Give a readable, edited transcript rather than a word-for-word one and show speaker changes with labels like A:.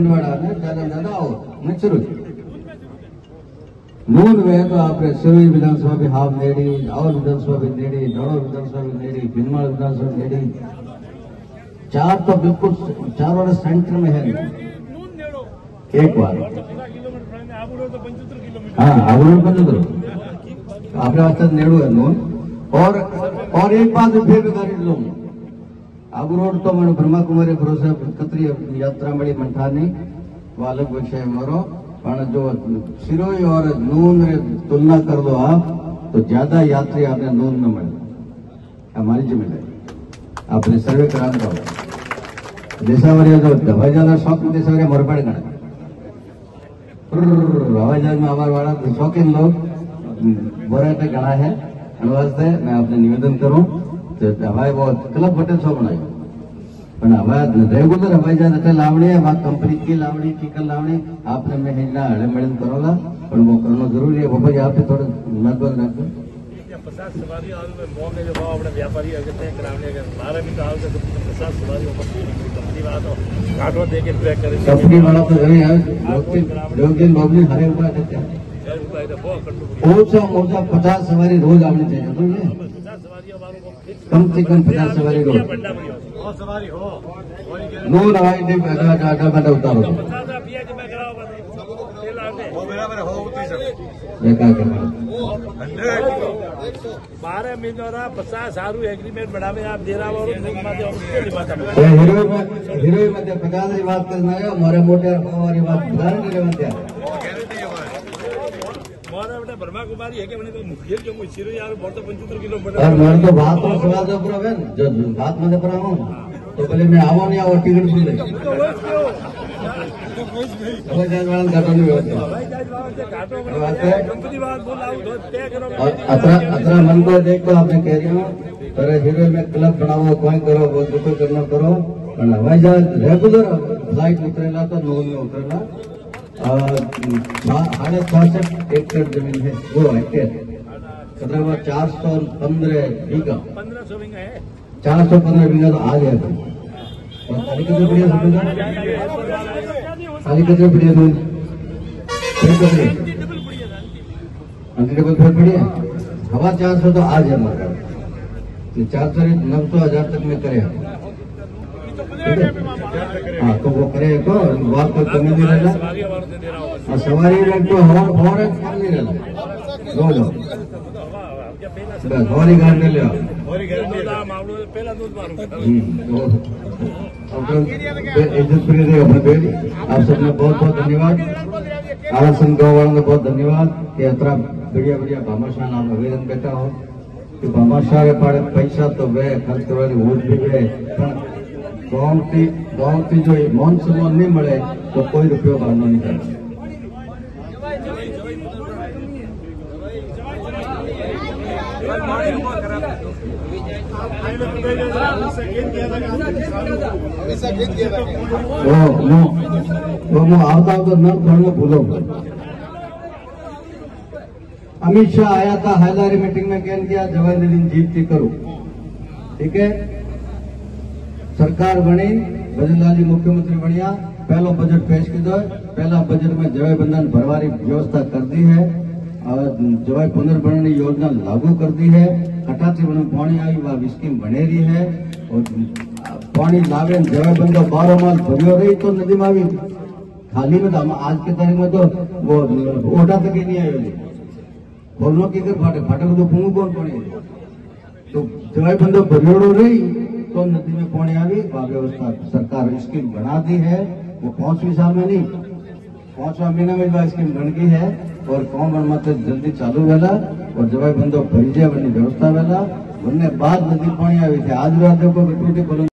A: छिंदवाड़ा ने ज्यादा आओ मैं शुरू नून वे तो आपने सिरोही विधानसभा भी हाफ नेड़ी और विधानसभा भी नेड़ी धड़ो विधानसभा भी नेड़ी भिनमाल विधानसभा नेड़ी चार तो बिल्कुल चारों सेंटर में है एक बार हाँ आबू 75 आपने वास्ते नेड़ू है नून और एक बात फिर गाड़ी लूँ आबू रोड तो मैं ब्रह्मा कुमारी भरोसे कतरी यात्रा मड़ी मंठानी वालक विषय मारो पर जो सिरोही और नून में तुलना कर दो आप तो ज्यादा यात्री आपने नून में मिले हमारी जी मिले आपने सर्वे कराना होगा देशावरी जो हवाई जहाज शौकीन देशावरी मरपड़ गए हवाई जहाज में हमारे वाला शौकीन लोग बड़े गणा है वास्ते मैं आपने निवेदन करूं तो हवाई वो क्लब होटल सौ बनाई पण हवाई रेगुलर हवाई जहाज એટલે લાવણી है कंपनी की लावणी की कल लावणी आपने मैं हिंदा हड़े मिलन करोगा पण वो करना जरूरी है बाबा आप थोड़ा महत्व रखो
B: 50 सवारी और मौके जो भाव अपने व्यापारी अगर तय कराने अगर 12 मिनट आओ तो 50 सवारी कंपनी वाला तो घाटो दे के ट्रैक करे
A: कंपनी वाला तो नहीं है लोग दिन बबली हरे ऊपर देते हैं ओछा 50 सवारी रोज आनी चाहिए तो ये कम से कम 50 सवारी रोज नून हवाई अड्डा में उतारो
B: बारह महीनों 50 सारू एग्रीमेंट बढ़ावे आप दे रहा हो
A: हीरो मध्य 50 की बात करना है हमारे मोटे हमारी बात ब्रह्मा कुमारी है कि मैंने तो मुखिया जो सिरो यार बहुत 75 किलोमीटर और मैं तो बात तो सवाल जो पर है जो बात में पर हूं तो पहले मैं आवा नहीं आवा टिकट सुन ले हवाई जहाज वाला घाटो नहीं होता कंपनी बात बोलाओ तो तय करो और अतरा मन को देख तो आपने कह रही हूं पर हीरो में क्लब बनाओ कोई करो वो दुख करना करो और हवाई जहाज रेगुलर फ्लाइट उतरेला तो नून में उतरेला 66 एकड़ जमीन है वो हेक्टेयर मतलब 415 बीघा
B: 1500 बीघा है
A: 415 बीघा तो आ गया और खाली कितने बढ़िया समझा खाली कितने बढ़िया दूध डबल फिर बढ़िया हवा 400 तो आ जाए हमारा 400-900,000 तक में करे हाँ तो वो करे तो बात कोई कमी नहीं रहना और सवारी रेट तो हवा कम नहीं रहना रोज बस हवारी गाड़ ले लो इज्जत प्रिय देगा अपने बेटी आप सबने बहुत बहुत धन्यवाद आवाज संघ वालों ने बहुत धन्यवाद कि अतरा बढ़िया बढ़िया भामाशाह नाम निवेदन बैठा हो कि भामाशाह के पाड़े पैसा तो वे खर्च करवानी वोट भी वे गाँव की जो मौन सम्मान नहीं मिले तो कोई रुपये भरना नहीं करना आता तो न पढ़ना भूलो अमित शाह आया था हैदराबाद मीटिंग में कहन किया जवाहर दिन जीतती करो ठीक है सरकार बनी भजनलाल जी मुख्यमंत्री बढ़िया पहलो बजट पेश किया पहला बजट में जवाई बंधन भरवारी व्यवस्था कर दी है और जवाई पुनर्भरण योजना लागू कर दी है कटाची बन पानी आई वह स्कीम बने रही है और पानी लावे जवाई बंधो 12 माल भरियो रही तो नदी में भी खाली में तो आज के तारीख में तो वो ओटा तक ही नहीं आई खोलनो की फाटक तो फूंग कौन पड़े तो जवाई बंधो भरियोड़ो रही तो नदी में पानी आ गई वह व्यवस्था सरकार स्कीम बना दी है वो 5वीं साल में नहीं 5वां महीना में वह स्कीम बन गई है और कौन मत जल्दी चालू वेला और जवाई बंधो भरी जाए व्यवस्था वेला बनने बाद नदी पानी आई थी आज रात को टूटी